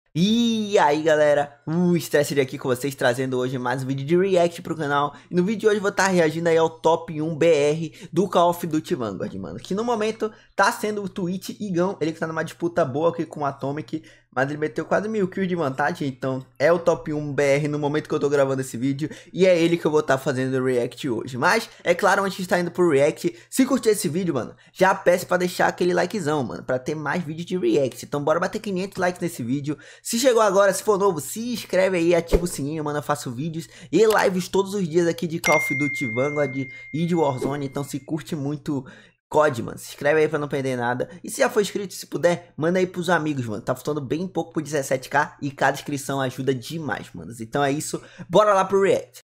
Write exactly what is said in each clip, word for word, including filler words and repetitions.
E aí galera, o Stresser aqui com vocês, trazendo hoje mais um vídeo de react pro canal. E no vídeo de hoje eu vou estar reagindo aí ao top um B R do Call of Duty Vanguard, mano. Que no momento tá sendo o Twitch Igão, ele que tá numa disputa boa aqui com o Atomic. Mas ele meteu quase mil kills de vantagem, então é o top um B R no momento que eu tô gravando esse vídeo. E é ele que eu vou estar fazendo o react hoje. Mas, é claro, antes de estar indo pro react, se curtir esse vídeo, mano, já peço pra deixar aquele likezão, mano, pra ter mais vídeos de react. Então bora bater quinhentos likes nesse vídeo. Se chegou agora, se for novo, se inscreve aí, ativa o sininho, mano, eu faço vídeos e lives todos os dias aqui de Call of Duty Vanguard e de Warzone. Então se curte muito C O D, mano, se inscreve aí pra não perder nada. E se já for inscrito, se puder, manda aí pros amigos, mano. Tá faltando bem pouco pro dezessete K e cada inscrição ajuda demais, mano. Então é isso, bora lá pro react.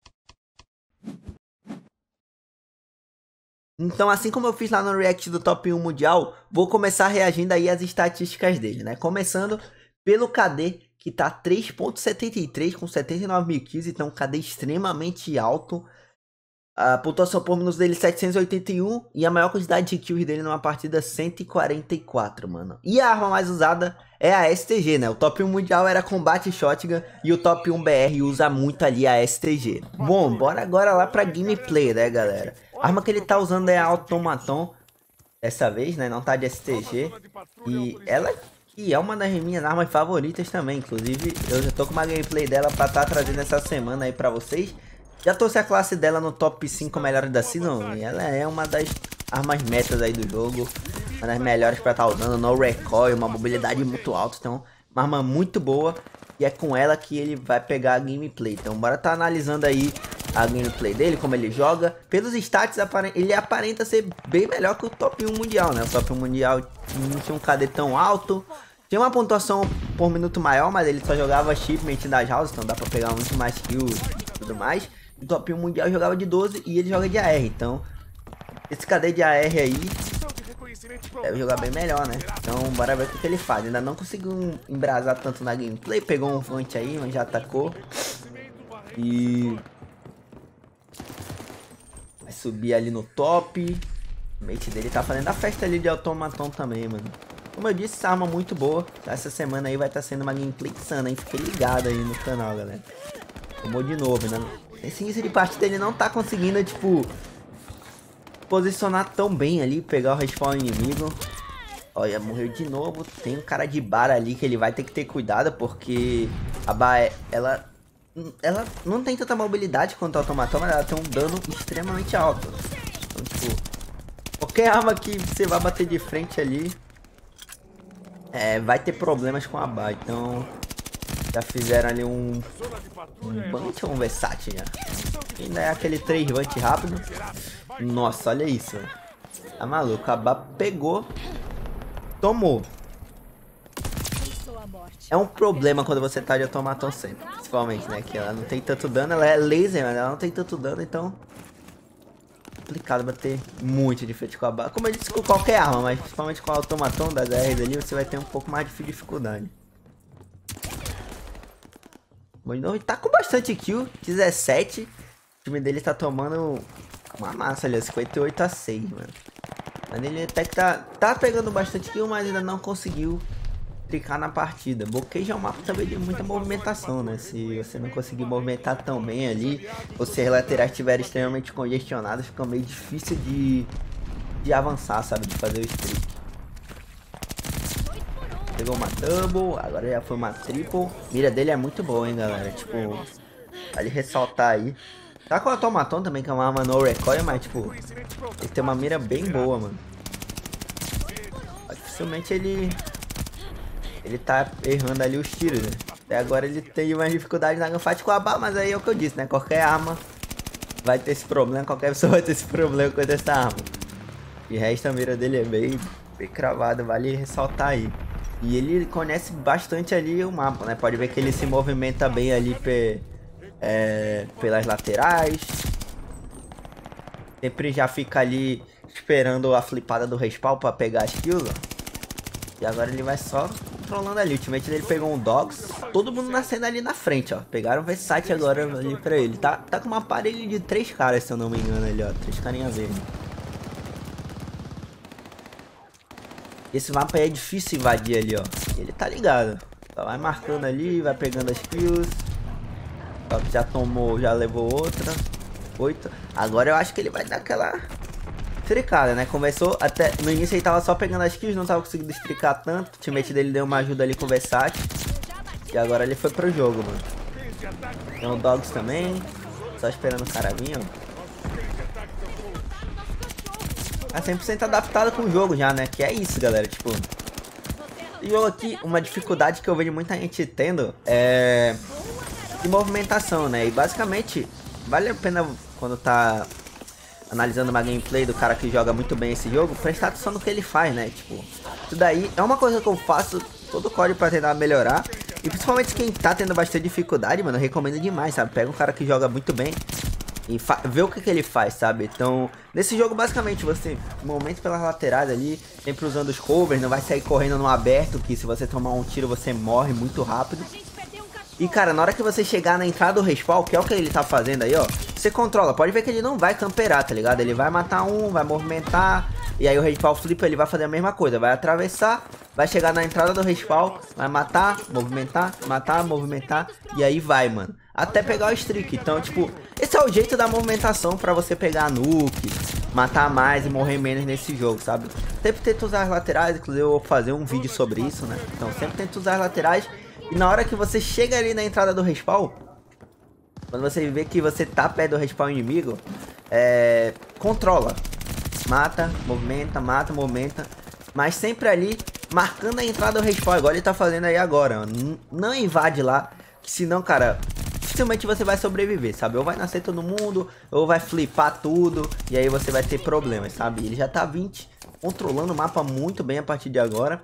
Então, assim como eu fiz lá no react do top um mundial, vou começar reagindo aí às estatísticas dele, né? Começando pelo K D, que tá três ponto setenta e três com setenta e nove mil kills, então um K D extremamente alto. A pontuação por minutos dele setecentos e oitenta e um e a maior quantidade de kills dele numa partida cento e quarenta e quatro, mano. E a arma mais usada é a S T G, né? O top um mundial era combate shotgun e o top um B R usa muito ali a S T G. Bom, bora agora lá pra gameplay, né, galera? A arma que ele tá usando é a Automaton, dessa vez, né? Não tá de S T G. E ela que é uma das minhas armas favoritas também. Inclusive, eu já tô com uma gameplay dela pra estar tá trazendo essa semana aí pra vocês. Já trouxe a classe dela no top cinco melhores da season e ela é uma das armas metas aí do jogo. Uma das melhores pra estar tá usando, no recoil, uma mobilidade muito alta. Então, uma arma muito boa e é com ela que ele vai pegar a gameplay. Então, bora tá analisando aí a gameplay dele, como ele joga. Pelos stats, ele aparenta ser bem melhor que o top um mundial, né? O top um mundial não tinha um K D tão alto. Tinha uma pontuação por minuto maior, mas ele só jogava achievement das houses, então dá pra pegar muito mais kills e tudo mais. O top um mundial jogava de doze e ele joga de A R, então esse K D de A R aí deve jogar bem melhor, né? Então bora ver o que, que ele faz. Ainda não conseguiu embrasar tanto na gameplay, pegou um vant aí, mas já atacou. E vai subir ali no top. O mate dele tá fazendo a festa ali de Automaton também, mano. Como eu disse, essa arma é muito boa. Essa semana aí vai estar tá sendo uma gameplay insana, hein? Fique ligado aí no canal, galera. Tomou de novo, né? Esse início de partida ele não tá conseguindo, tipo, posicionar tão bem ali, pegar o respawn inimigo. Olha, morreu de novo. Tem um cara de bar ali que ele vai ter que ter cuidado, porque a bar, ela, ela não tem tanta mobilidade quanto a Automaton, mas ela tem um dano extremamente alto. Então, tipo, qualquer arma que você vai bater de frente ali, é, vai ter problemas com a bar. Então, já fizeram ali um, um Bunt ou um Versace já. Ainda é aquele três Vant rápido. Nossa, olha isso. Tá maluco, a Bá pegou. Tomou. É um problema quando você tá de Automaton sempre. Principalmente, né? Que ela não tem tanto dano. Ela é laser, mas ela não tem tanto dano. Então, complicado bater muito de frente com a Bá. Como eu disse, com qualquer arma. Mas principalmente com o Automaton das R ali, você vai ter um pouco mais de dificuldade. Bom, ele tá com bastante kill, dezessete. O time dele tá tomando uma massa ali, cinquenta e oito a seis, mano. Mas ele até que tá, tá pegando bastante kill, mas ainda não conseguiu tricar na partida. Bloqueio é um mapa também de muita movimentação, né? Se você não conseguir movimentar tão bem ali, ou se as laterais estiverem extremamente congestionadas, fica meio difícil de, de avançar, sabe? De fazer o streak. Pegou uma double, agora já foi uma triple. Mira dele é muito boa, hein, galera. Tipo, vale ressaltar aí. Tá com o Automaton também, que é uma arma no recoil, mas tipo, ele tem uma mira bem boa, mano. Dificilmente ele Ele tá errando ali os tiros, né? Até agora ele tem mais dificuldade na gunfight com a Bá, mas aí é o que eu disse, né? Qualquer arma vai ter esse problema, qualquer pessoa vai ter esse problema com essa arma. De resto, a mira dele é bem, bem cravada, vale ressaltar aí. E ele conhece bastante ali o mapa, né? Pode ver que ele se movimenta bem ali pe, é, pelas laterais. Sempre já fica ali esperando a flipada do respawn pra pegar as kills, ó. E agora ele vai só controlando ali. Ultimamente ele pegou um Dogs. Todo mundo nascendo ali na frente, ó. Pegaram o Versace agora ali pra ele. Tá, tá com uma parede de três caras, se eu não me engano ali, ó. Três carinha verde. Esse mapa aí é difícil invadir ali, ó. Ele tá ligado. Só vai marcando ali, vai pegando as kills. Só que já tomou, já levou outra. Oito. Agora eu acho que ele vai dar aquela estricada, né? Começou até... No início ele tava só pegando as kills, não tava conseguindo estricar tanto. O teammate dele deu uma ajuda ali com o Versace. E agora ele foi pro jogo, mano. Tem o Dogs também. Só esperando o cara vir, ó. Tá cem por cento adaptado com o jogo já, né? Que é isso, galera. Tipo... Esse jogo aqui, uma dificuldade que eu vejo muita gente tendo é... de movimentação, né? E basicamente, vale a pena quando tá analisando uma gameplay do cara que joga muito bem esse jogo, prestar atenção no que ele faz, né? Tipo, isso daí é uma coisa que eu faço todo o código pra tentar melhorar. E principalmente quem tá tendo bastante dificuldade, mano, eu recomendo demais, sabe? Pega um cara que joga muito bem e vê o que, que ele faz, sabe? Então, nesse jogo, basicamente, você momento pelas laterais ali, sempre usando os covers, não vai sair correndo no aberto, que se você tomar um tiro, você morre muito rápido. E, cara, na hora que você chegar na entrada do respawn, que é o que ele tá fazendo aí, ó, você controla. Pode ver que ele não vai camperar, tá ligado? Ele vai matar um, vai movimentar, e aí o respawn flip, ele vai fazer a mesma coisa. Vai atravessar, vai chegar na entrada do respawn, vai matar, movimentar, matar, movimentar, e aí vai, mano. Até pegar o streak. Então, tipo, esse é o jeito da movimentação pra você pegar a nuke, matar mais e morrer menos nesse jogo, sabe? Sempre tento usar as laterais, inclusive eu vou fazer um vídeo sobre isso, né? Então, sempre tento usar as laterais. E na hora que você chega ali na entrada do respawn, quando você vê que você tá perto do respawn inimigo, é... controla. Mata, movimenta, mata, movimenta. Mas sempre ali, marcando a entrada do respawn, igual ele tá fazendo aí agora. Ó. Não invade lá, que senão, cara, dificilmente você vai sobreviver, sabe? Ou vai nascer todo mundo, ou vai flipar tudo, e aí você vai ter problemas, sabe? Ele já tá vinte, controlando o mapa muito bem a partir de agora.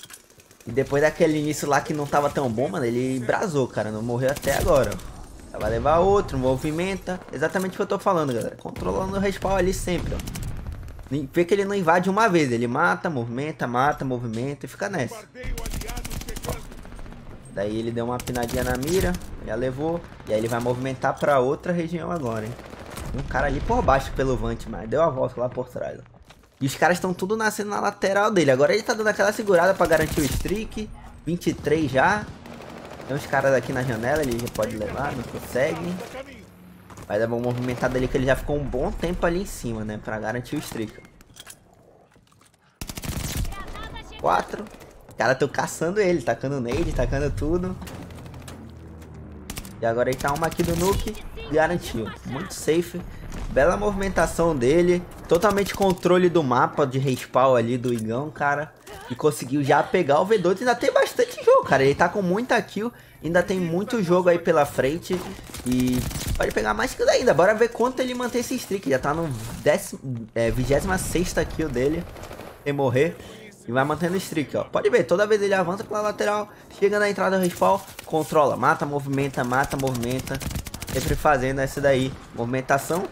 E depois daquele início lá que não tava tão bom, mano, ele brasou, cara. Não morreu até agora, ó. Vai levar outro, movimenta. Exatamente o que eu tô falando, galera. Controlando o respawn ali sempre, ó. Vê que ele não invade uma vez. Ele mata, movimenta, mata, movimenta e fica nessa. Ó. Daí ele deu uma pinadinha na mira. Já levou. E aí ele vai movimentar pra outra região agora, hein. Um cara ali por baixo pelo Vant, mas deu a volta lá por trás, ó. E os caras estão tudo nascendo na lateral dele. Agora ele tá dando aquela segurada pra garantir o streak. vinte e três já. Tem uns caras aqui na janela, ele já pode levar, não consegue. Vai dar uma movimentada ali que ele já ficou um bom tempo ali em cima, né? Pra garantir o streak. quatro. Os caras estão caçando ele, tacando nade, tacando tudo. E agora ele tá uma aqui do nuke. Garantiu. Muito safe. Bela movimentação dele. Totalmente controle do mapa de respawn ali do Igão, cara. E conseguiu já pegar o V dois. Ainda tem bastante jogo, cara. Ele tá com muita kill. Ainda tem muito jogo aí pela frente. E pode pegar mais kills ainda. Bora ver quanto ele mantém esse streak. Já tá no décimo, é, vigésima sexta kill dele. Sem morrer. E vai mantendo o streak, ó. Pode ver, toda vez ele avança pela lateral. Chega na entrada do respawn. Controla, mata, movimenta, mata, movimenta. Sempre fazendo essa daí. Movimentação.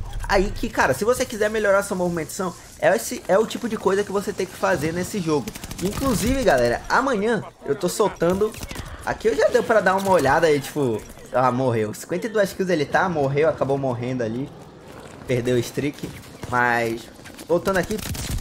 Aí que, cara, se você quiser melhorar sua movimentação, esse é o tipo de coisa que você tem que fazer nesse jogo. Inclusive, galera, amanhã eu tô soltando... Aqui eu já deu pra dar uma olhada aí, tipo... Ah, morreu. cinquenta e duas kills ele tá, morreu, acabou morrendo ali. Perdeu o streak. Mas, voltando aqui...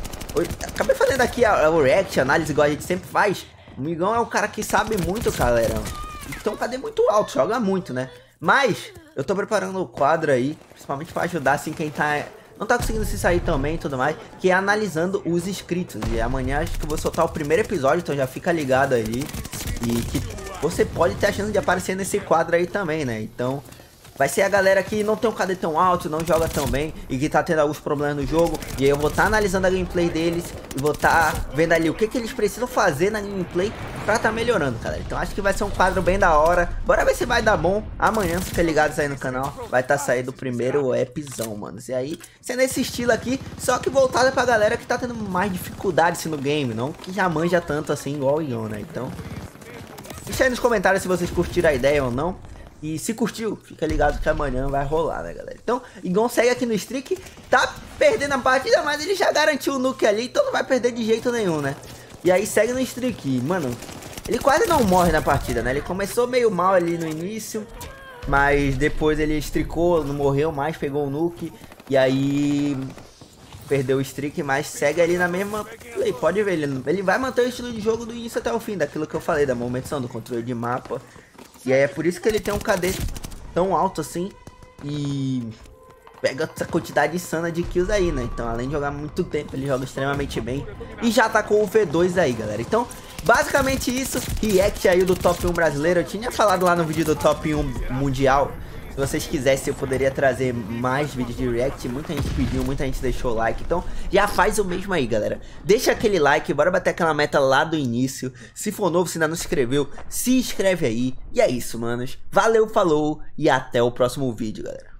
Acabei fazendo aqui o react, análise, igual a gente sempre faz. O Migão é um cara que sabe muito, galera. Então, cadê muito alto, joga muito, né? Mas, eu tô preparando o quadro aí, principalmente pra ajudar, assim, quem tá... Não tá conseguindo se sair também e tudo mais, que é analisando os inscritos. E amanhã acho que eu vou soltar o primeiro episódio, então já fica ligado aí. E que você pode ter a chance de aparecer nesse quadro aí também, né? Então, vai ser a galera que não tem um K D tão alto, não joga tão bem e que tá tendo alguns problemas no jogo. E aí eu vou estar tá analisando a gameplay deles e vou estar tá vendo ali o que, que eles precisam fazer na gameplay pra tá melhorando, galera. Então acho que vai ser um quadro bem da hora. Bora ver se vai dar bom. Amanhã, fica ligados aí no canal, vai estar tá saindo o primeiro appzão, mano. E aí, sendo esse estilo aqui, só que voltado pra galera que tá tendo mais dificuldades no game, não que já manja tanto assim igual o Ion, né? Então, deixa aí nos comentários se vocês curtiram a ideia ou não. E se curtiu, fica ligado que amanhã vai rolar, né, galera? Então, Igon segue aqui no streak. Tá perdendo a partida, mas ele já garantiu o nuke ali, então não vai perder de jeito nenhum, né? E aí segue no streak. Mano, ele quase não morre na partida, né? Ele começou meio mal ali no início, mas depois ele streakou, não morreu mais, pegou o nuke. E aí perdeu o streak, mas segue ali na mesma play. Pode ver, ele, ele vai manter o estilo de jogo do início até o fim, daquilo que eu falei, da movimentação, do controle de mapa. E aí é por isso que ele tem um K D tão alto assim e pega essa quantidade insana de kills aí, né? Então, além de jogar muito tempo, ele joga extremamente bem e já tá com o V dois aí, galera. Então, basicamente isso, react aí do top um brasileiro. Eu tinha falado lá no vídeo do top um mundial. Se vocês quisessem, eu poderia trazer mais vídeos de react. Muita gente pediu, muita gente deixou o like. Então, já faz o mesmo aí, galera. Deixa aquele like, bora bater aquela meta lá do início. Se for novo, se ainda não se inscreveu, se inscreve aí. E é isso, manos. Valeu, falou e até o próximo vídeo, galera.